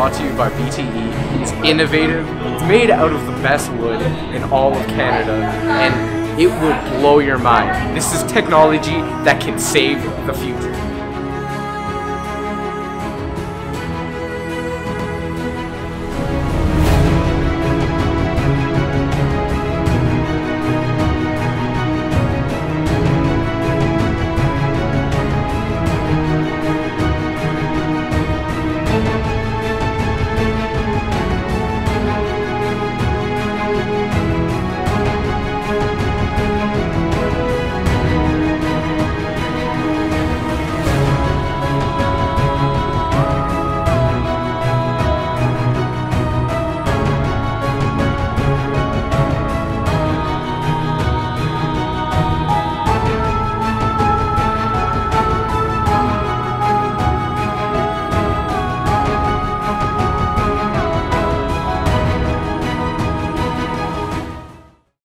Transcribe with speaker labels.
Speaker 1: brought to you by BTE. It's innovative, it's made out of the best wood in all of Canada, and it will blow your mind. This is technology that can save the future.